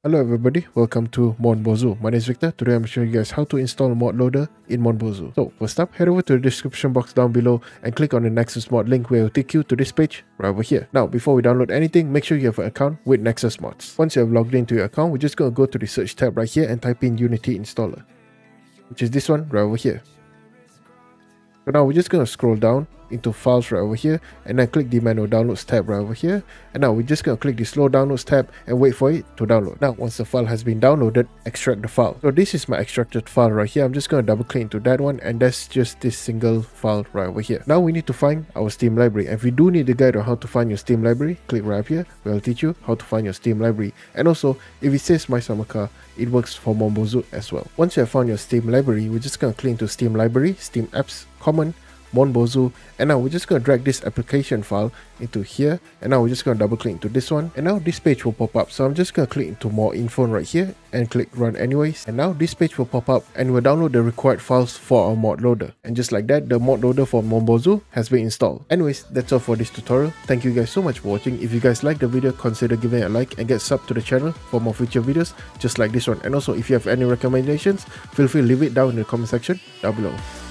Hello everybody, welcome to Monbozu. My name is Victor. Today I'm showing you guys how to install mod loader in Monbozu. So first up, head over to the description box down below and click on the Nexus Mod link where it will take you to this page right over here. Now before we download anything, make sure you have an account with Nexus Mods. Once you have logged into your account, we're just going to go to the search tab right here and type in Unity Installer, which is this one right over here. So now we're just going to scroll down into files right over here and then click the manual downloads tab right over here, and now we're just going to click the slow downloads tab and wait for it to download. Now once the file has been downloaded, extract the file. So this is my extracted file right here. I'm just going to double click into that one, and that's just this single file right over here. Now we need to find our Steam library, and if you do need a guide on how to find your Steam library, click right up here where I'll teach you how to find your Steam library. And also if it says My Summer Car, it works for Monbozu as well. Once you have found your Steam library, we're just going to click into Steam library, Steam apps, common, Monbozu, and now we're just going to drag this application file into here, and now we're just going to double click into this one, and now this page will pop up. So I'm just going to click into more info right here and click run anyways, and now this page will pop up and we'll download the required files for our mod loader. And just like that, the mod loader for Monbozu has been installed. Anyways, that's all for this tutorial. Thank you guys so much for watching. If you guys like the video, consider giving it a like and get sub to the channel for more future videos just like this one. And also if you have any recommendations, feel free to leave it down in the comment section down below.